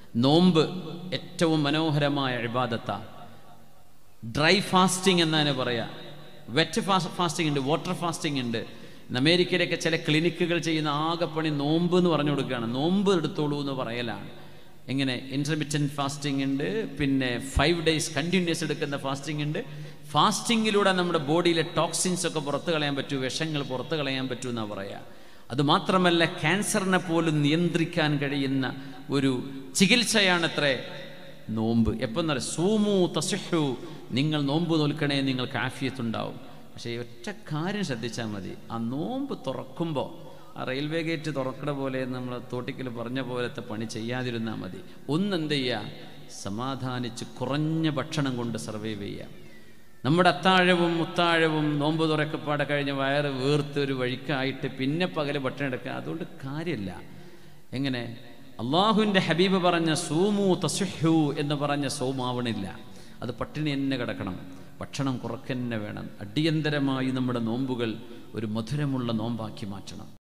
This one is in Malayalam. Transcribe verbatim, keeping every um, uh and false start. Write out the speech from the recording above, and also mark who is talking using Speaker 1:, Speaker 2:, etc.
Speaker 1: നോമ്പ് ഏറ്റവും മനോഹരമായ ഇബാദത്താണ്. ഡ്രൈ ഫാസ്റ്റിംഗ് എന്നാണ് പറയുക. വെറ്റ് ഫാസ്റ്റിംഗ് ഉണ്ട്, വാട്ടർ ഫാസ്റ്റിംഗ് ഉണ്ട്. അമേരിക്കയിലൊക്കെ ചില ക്ലിനിക്കുകൾ ചെയ്യുന്ന ആകെപ്പണി നോമ്പ് എന്ന് പറഞ്ഞു കൊടുക്കുകയാണ്. നോമ്പ് എടുത്തോളൂ എന്ന് പറയലാണ്. എങ്ങനെ ഇൻ്റർമിറ്റൻറ്റ് ഫാസ്റ്റിംഗ് ഉണ്ട്, പിന്നെ ഫൈവ് ഡേയ്സ് കണ്ടിന്യൂസ് എടുക്കുന്ന ഫാസ്റ്റിംഗ് ഉണ്ട്. ഫാസ്റ്റിങ്ങിലൂടെ നമ്മുടെ ബോഡിയിലെ ടോക്സിൻസ് ഒക്കെ പുറത്ത് കളയാൻ പറ്റൂ, വിഷങ്ങൾ പുറത്ത് കളയാൻ പറ്റൂ എന്നാണ് പറയുക. അതുമാത്രമല്ല, ക്യാൻസറിനെ പോലും നിയന്ത്രിക്കാൻ കഴിയുന്ന ഒരു ചികിത്സയാണത്രേ നോമ്പ്. എപ്പം എന്ന് പറയുക, സൂമു തസിഹു, നിങ്ങൾ നോമ്പ് നോൽക്കണേ, നിങ്ങൾക്ക് ആഫിയത്തുണ്ടാവും. പക്ഷേ ഒറ്റ കാര്യം ശ്രദ്ധിച്ചാൽ മതി, ആ നോമ്പ് തുറക്കുമ്പോൾ ആ റെയിൽവേ ഗേറ്റ് തുറക്കണ പോലെ നമ്മൾ തോട്ടിക്കൽ പറഞ്ഞ പോലത്തെ പണി ചെയ്യാതിരുന്നാൽ മതി. ഒന്നെന്ത് ചെയ്യുക, സമാധാനിച്ച് കുറഞ്ഞ ഭക്ഷണം കൊണ്ട് സർവൈവ് ചെയ്യുക. നമ്മുടെ അത്താഴവും മുത്താഴവും നോമ്പ് തുറക്കപ്പാടെ കഴിഞ്ഞ് വയറ് വീർത്ത് ഒരു വഴിക്കായിട്ട് പിന്നെ പകല് ഭക്ഷണം എടുക്കുക, അതുകൊണ്ട് കാര്യമില്ല. എങ്ങനെ അള്ളാഹുവിൻ്റെ ഹബീബ് പറഞ്ഞ സൂമു തസുഹു എന്ന് പറഞ്ഞ സോമാവണില്ല, അത് പട്ടിണി തന്നെ കിടക്കണം, ഭക്ഷണം കുറക്കന്നെ വേണം. അടിയന്തരമായി നമ്മുടെ നോമ്പുകൾ ഒരു മധുരമുള്ള നോമ്പാക്കി മാറ്റണം.